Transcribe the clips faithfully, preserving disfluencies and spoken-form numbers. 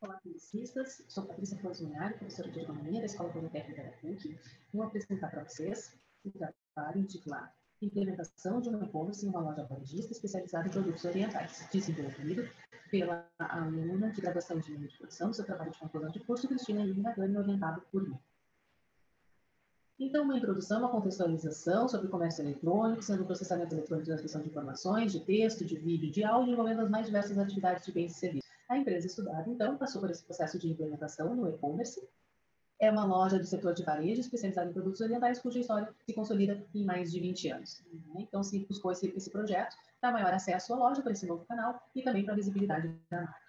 Olá, publicistas. Sou Patrícia Flores Munari, professora de Economia da Escola Politécnica da P U C. Vou apresentar para vocês o trabalho intitulado Implementação de um e-commerce em uma loja varejista especializada em produtos orientais, desenvolvido pela aluna de graduação de linha de produção do seu trabalho de conclusão de curso, Cristina Nagani, orientado por mim. Então, uma introdução, uma contextualização sobre o comércio eletrônico, sendo o processamento eletrônico de transmissão de informações, de texto, de vídeo, de áudio, envolvendo as mais diversas atividades de bens e serviços. A empresa estudada, então, passou por esse processo de implementação no e-commerce. É uma loja do setor de varejo especializada em produtos orientais, cuja história se consolida em mais de vinte anos. Então, se buscou esse, esse projeto para maior acesso à loja, para esse novo canal e também para a visibilidade da marca.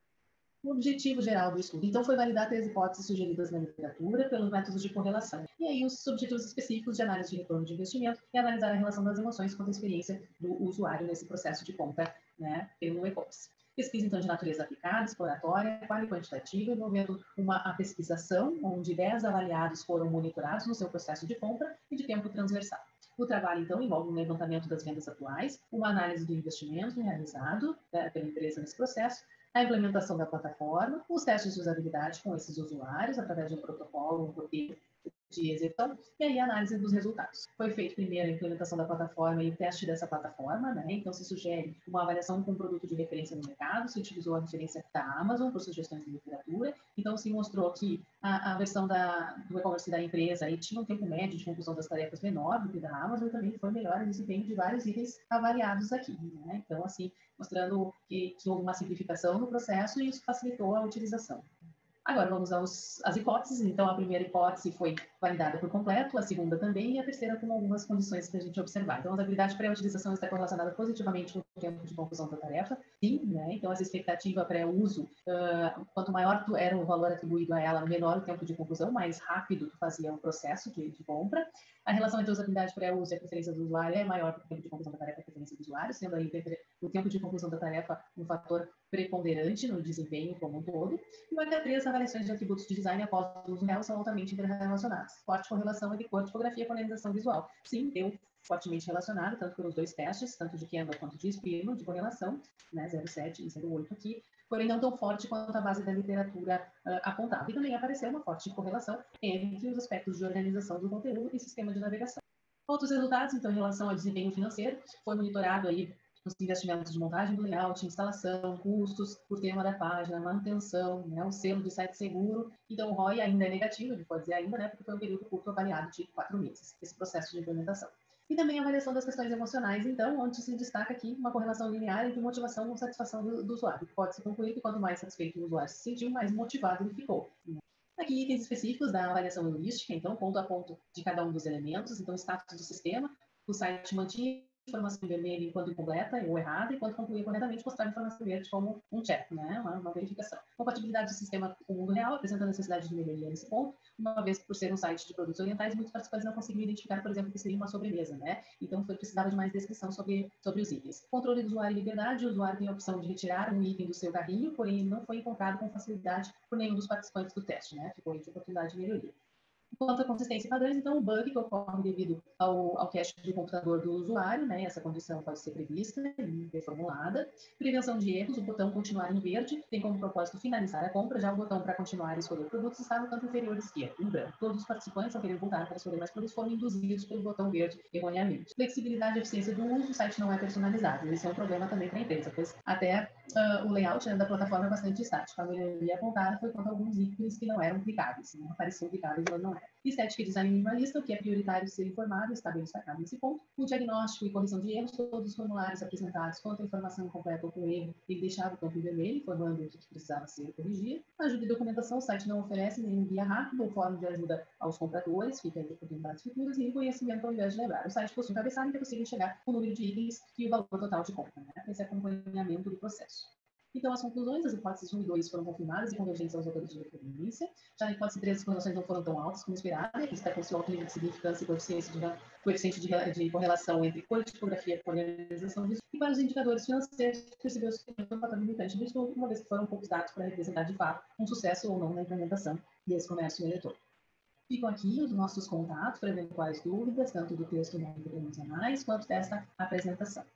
O objetivo geral do estudo, então, foi validar três hipóteses sugeridas na literatura pelos métodos de correlação. E aí, os objetivos específicos de análise de retorno de investimento e analisar a relação das emoções com a experiência do usuário nesse processo de compra, né, pelo e-commerce. Pesquisa, então, de natureza aplicada, exploratória, qual e quantitativa, envolvendo uma a pesquisação, onde dez avaliados foram monitorados no seu processo de compra e de tempo transversal. O trabalho, então, envolve um levantamento das vendas atuais, uma análise do investimento realizado, né, pela empresa nesse processo, a implementação da plataforma, os testes de usabilidade com esses usuários, através de um protocolo, um roteiro de execução, e aí a análise dos resultados. Foi feito primeiro a implementação da plataforma e o teste dessa plataforma, né? Então se sugere uma avaliação com um produto de referência no mercado, se utilizou a referência da Amazon por sugestões de literatura, então se mostrou que a, a versão da, do e-commerce da empresa aí tinha um tempo médio de conclusão das tarefas menor do que da Amazon, e também foi melhor o desempenho de vários itens avaliados aqui, né? Então, assim, mostrando que, que houve uma simplificação no processo e isso facilitou a utilização. Agora vamos aos, às hipóteses. Então, a primeira hipótese foi validada por completo, a segunda também, e a terceira com algumas condições para a gente observar. Então, a usabilidade pré-utilização está correlacionada positivamente com o tempo de conclusão da tarefa, sim, né? Então, essa expectativa pré-uso, uh, quanto maior tu era o valor atribuído a ela, menor o tempo de conclusão, mais rápido tu fazia o processo de, de compra. A relação entre a usabilidade pré-uso e a preferência do usuário é maior que o tempo de conclusão da tarefa e a preferência do usuário, sendo aí o tempo de conclusão da tarefa um fator preponderante no desempenho como um todo. E o H três, as avaliações de atributos de design após o uso real são altamente interrelacionadas. Forte correlação entre cor, tipografia e polarização visual. Sim, deu fortemente relacionado, tanto pelos dois testes, tanto de Canva quanto de Spirno, de correlação, né, zero vírgula sete e zero vírgula oito aqui, porém não tão forte quanto a base da literatura uh, apontava. E também apareceu uma forte correlação entre os aspectos de organização do conteúdo e sistema de navegação. Outros resultados, então, em relação ao desempenho financeiro, foi monitorado aí os investimentos de montagem do layout, instalação, custos por tema da página, manutenção, né, o selo de site seguro. Então, o R O I ainda é negativo, ele pode dizer ainda, né, porque foi um período curto avaliado de quatro meses, esse processo de implementação. E também a avaliação das questões emocionais, então, onde se destaca aqui uma correlação linear entre motivação com satisfação do, do usuário. Pode-se concluir que quanto mais satisfeito o usuário se sentiu, mais motivado ele ficou. Aqui, itens específicos da avaliação heurística, então, ponto a ponto de cada um dos elementos. Então, status do sistema, o site mantinha informação vermelha enquanto incompleta ou errada, e quando concluía corretamente, mostrava informação verde como um check, né? uma, uma verificação. Compatibilidade do sistema com o mundo real, apresenta a necessidade de melhoria nesse ponto, uma vez por ser um site de produtos orientais, muitos participantes não conseguiam identificar, por exemplo, que seria uma sobremesa, né? Então, foi, precisava de mais descrição sobre, sobre os itens. Controle do usuário e liberdade, o usuário tem a opção de retirar um item do seu carrinho, porém ele não foi encontrado com facilidade por nenhum dos participantes do teste, né? Ficou aí de oportunidade de melhoria. Quanto à consistência e padrões, então, o bug que ocorre devido ao, ao cache do computador do usuário, né? Essa condição pode ser prevista e reformulada. Prevenção de erros, o botão continuar em verde tem como propósito finalizar a compra, já o botão para continuar e escolher produtos está no canto inferior esquerdo, em branco. Todos os participantes, ao querer voltar para escolher mais produtos, foram induzidos pelo botão verde erroneamente. Flexibilidade e eficiência do uso, o site não é personalizável. Esse é um problema também para a empresa, pois até uh, o layout, né, da plataforma é bastante estático. A melhoria apontada foi quanto a alguns ícones que não eram clicáveis, não apareciam clicáveis, mas não eram. Estética e design minimalista, o que é prioritário ser informado, está bem destacado nesse ponto. O diagnóstico e correção de erros, todos os formulários apresentados quanto a informação completa ou com erro, ele deixava o campo em vermelho, informando o que precisava ser corrigido. Ajuda e documentação, o site não oferece nenhum guia rápido ou fórum de ajuda aos compradores, fica aí de oportunidades futuras, e reconhecimento ao invés de lembrar. O site possui um cabeçalho que é possível enxergar o número de itens e o valor total de compra, né? Esse acompanhamento do processo. Então, as conclusões, as hipóteses um e dois foram confirmadas e convergentes aos autores de referência. Já na hipótese três, as correlações não foram tão altas como esperado, e destacou-se o alto nível de significância e coeficiente de, coeficiente de, de correlação entre cor, tipografia e organização visual. E para os indicadores financeiros, percebeu-se que foi um fator limitante do estudo, uma vez que foram poucos dados para representar de fato um sucesso ou não na implementação desse comércio eletrônico. Ficam aqui os nossos contatos para eventuais dúvidas, tanto do texto não tridimensionais, quanto desta apresentação.